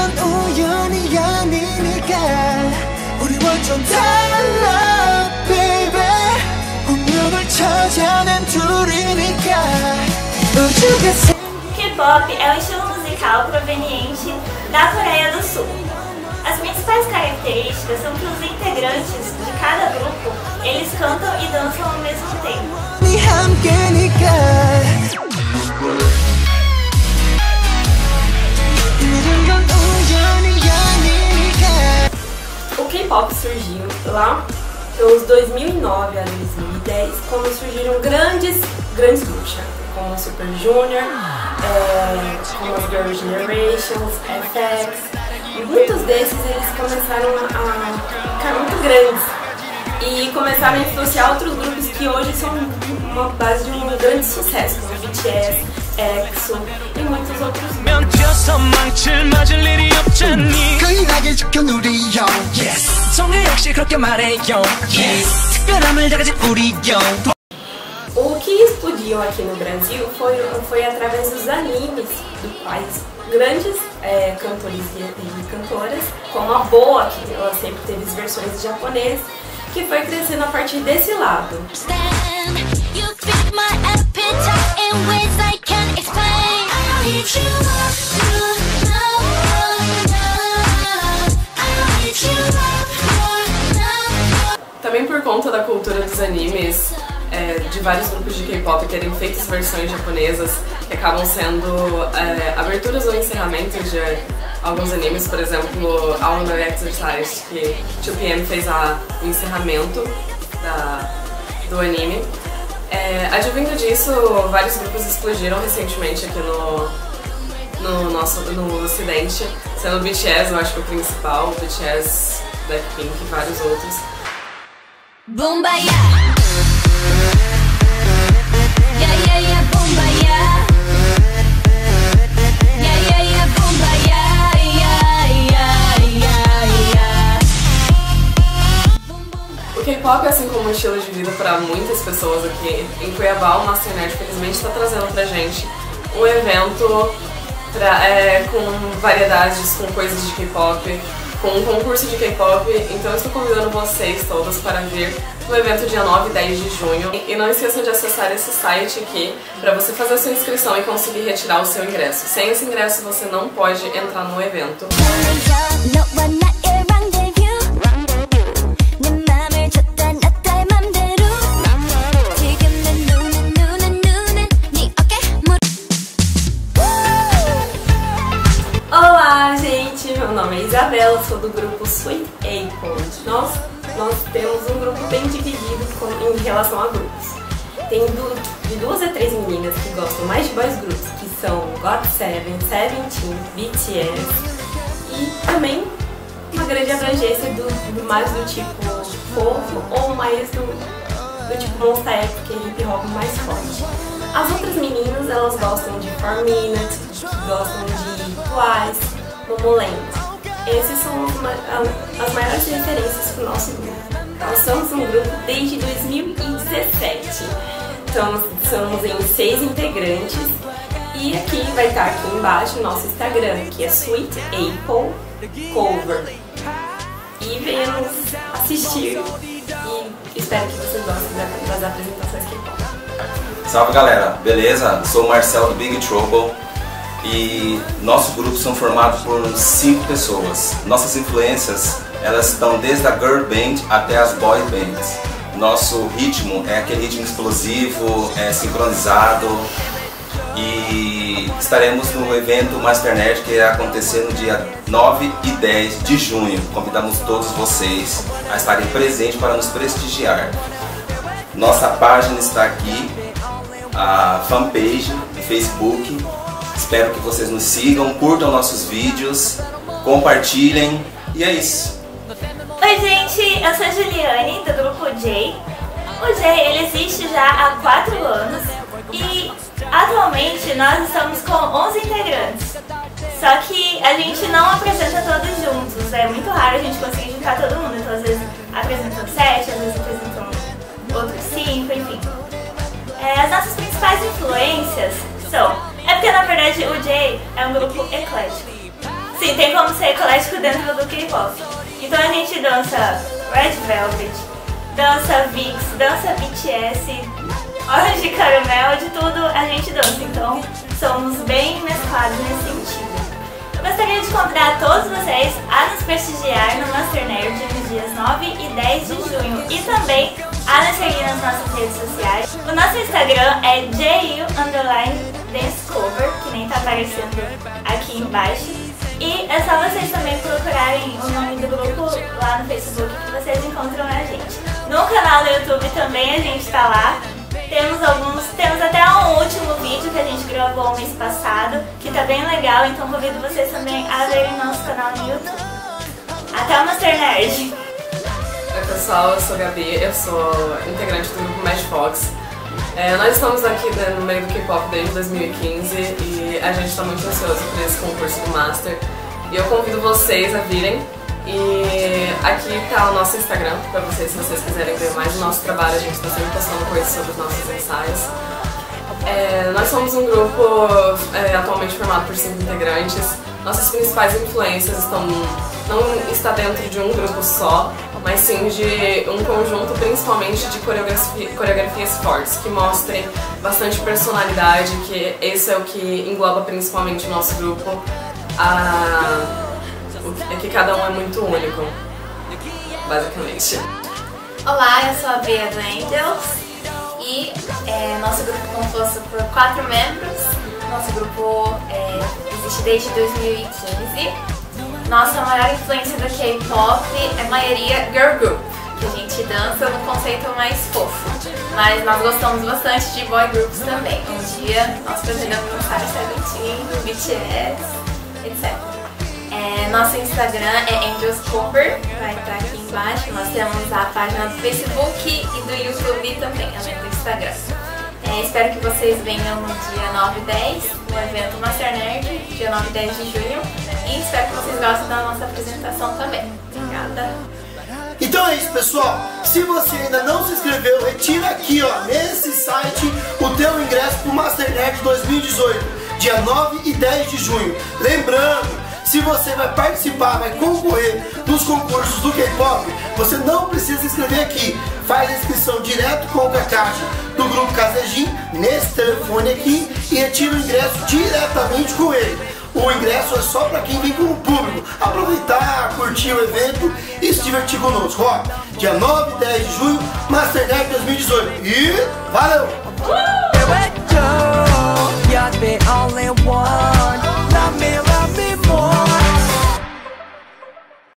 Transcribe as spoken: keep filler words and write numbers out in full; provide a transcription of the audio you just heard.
건 우연이 아니니까 우리 완전 달라 baby 운명을 찾아낸 둘이니까 우주가 K-pop é um estilo musical proveniente da Coreia do Sul. As principais características são que os integrantes de cada grupo, eles cantam e dançam ao mesmo tempo. O K-pop surgiu lá pelos dois mil e nove a dois mil e dez, quando surgiram grandes, grandes grupos, como Super Junior, é, como as Girl Generations, F X. E muitos desses eles começaram a ficar muito grandes e começaram a influenciar outros grupos que hoje são uma base de um grande sucesso, como B T S, EXO e muitos outros grupos. O que explodiu aqui no Brasil foi, foi através dos animes, do quais grandes é, cantores e, e cantoras, como a Boa, que ela sempre teve versões em japonês, que foi crescendo a partir desse lado. Também por conta da cultura dos animes, é, de vários grupos de K-pop terem feito versões japonesas que acabam sendo é, aberturas ou encerramentos de alguns animes, por exemplo, All No Exercise, que dois P M fez a, o encerramento da, do anime. É, advindo disso, vários grupos explodiram recentemente aqui no, no nosso no ocidente, sendo o B T S, eu acho que o principal, o B T S, Blackpink e vários outros. Bombaya. Yeah, yeah, yeah, bombaya. Yeah, yeah, yeah, bombaya. Yeah, yeah, yeah, yeah. O K-pop, assim como um estilo de vida para muitas pessoas aqui em Cuiabá, o Master Nerd felizmente está trazendo pra gente um evento pra, é, com variedades, com coisas de K-pop, com um concurso de K-pop, então eu estou convidando vocês todos para vir no evento dia nove e dez de junho. E não esqueçam de acessar esse site aqui para você fazer a sua inscrição e conseguir retirar o seu ingresso. Sem esse ingresso você não pode entrar no evento. Olá, gente! Meu nome é Isabela, sou do grupo Sweet Apple. Nós, nós temos um grupo bem dividido com, em relação a grupos. Tem do, de duas a três meninas que gostam mais de boys groups, que são got seven, Seventeen, B T S e também uma grande abrangência do, do mais do tipo fofo ou mais do, do tipo Monsta X, que é hip hop mais forte. As outras meninas, elas gostam de four minute, gostam de Twice, Momoland. Esses são as maiores referências para o nosso grupo. Nós somos um grupo desde dois mil e dezessete. Então, somos em seis integrantes. E aqui vai estar aqui embaixo o nosso Instagram, que é Sweet Apple Cover. E venha nos assistir e espero que vocês gostem das apresentações K-pop. Salve galera, beleza? Sou o Marcelo do Big Trouble e nossos grupos são formados por cinco pessoas. Nossas influências, elas estão desde a girl band até as boy bands. Nosso ritmo é aquele ritmo explosivo, é sincronizado e estaremos no evento Master Nerd que irá acontecer no dia nove e dez de junho. Convidamos todos vocês a estarem presentes para nos prestigiar. Nossa página está aqui, a fanpage no Facebook. Espero que vocês nos sigam, curtam nossos vídeos, compartilhem e é isso. Oi gente, eu sou a Juliane do grupo J. O J ele existe já há quatro anos e atualmente nós estamos com onze integrantes. Só que a gente não apresenta todos juntos, é muito raro a gente conseguir juntar todo mundo, então às vezes apresentam sete, às vezes apresentam outros cinco, enfim. É, as nossas principais influências são... É porque na verdade o J é um grupo eclético. Sim, assim, tem como ser eclético dentro do K-pop. Então a gente dança Red Velvet, dança Vix, dança B T S, Orange Caramel, de tudo a gente dança. Então somos bem mesclados nesse sentido. Eu gostaria de convidar todos vocês a nos prestigiar no Master Nerd nos dias nove e dez de junho e também a nos seguir nas nossas redes sociais. O nosso Instagram é J U underline dancecover, que nem tá aparecendo aqui embaixo. E é só vocês também procurarem o nome do grupo lá no Facebook que vocês encontram a gente. No canal do YouTube também a gente tá lá. Temos alguns, temos até um último vídeo que a gente gravou no mês passado, que tá bem legal, então convido vocês também a verem nosso canal no YouTube. Até o Master Nerd! Oi pessoal, eu sou a Gabi, eu sou integrante do grupo Mad Fox. É, nós estamos aqui né, no meio do K-pop desde dois mil e quinze e a gente está muito ansioso por esse concurso do Master. E eu convido vocês a virem. E aqui está o nosso Instagram para vocês, se vocês quiserem ver mais do nosso trabalho. A gente está sempre postando coisas sobre os nossos ensaios. É, nós somos um grupo é, atualmente formado por cinco integrantes. Nossas principais influências estão, não está dentro de um grupo só, mas sim de um conjunto principalmente de coreografia, coreografias fortes, que mostrem bastante personalidade, que esse é o que engloba principalmente o nosso grupo. A, é que cada um é muito único, basicamente. Olá, eu sou a Bea do Angels e é, nosso grupo é composto por quatro membros. Nosso grupo é, existe desde dois mil e quinze. Nossa maior influência do K-pop é a maioria girl group, que a gente dança no conceito mais fofo. Mas nós gostamos bastante de boy groups também. Um dia nós pretendemos dançar Seventeen, B T S, etcétera. É, nosso Instagram é Angels Cover, vai estar aqui embaixo. Nós temos a página do Facebook e do YouTube também, além do Instagram. É, espero que vocês venham no dia nove e dez, no evento Master Nerd, dia nove e dez de junho. E espero que vocês gostem da nossa apresentação também. Obrigada! Então é isso, pessoal. Se você ainda não se inscreveu, retira aqui, ó, nesse site, o teu ingresso pro Master Nerd dois mil e dezoito, dia nove e dez de junho. Lembrando, se você vai participar, vai concorrer nos concursos do K-pop, você não precisa inscrever aqui. Faz a inscrição direto com a caixa do grupo Kazejin, nesse telefone aqui, e retira o ingresso diretamente com ele. O ingresso é só para quem vem como público, aproveitar, curtir o evento e se divertir conosco. Ó, dia nove e dez de junho, Master Nerd dois mil e dezoito. E valeu! You're the only one. Love me.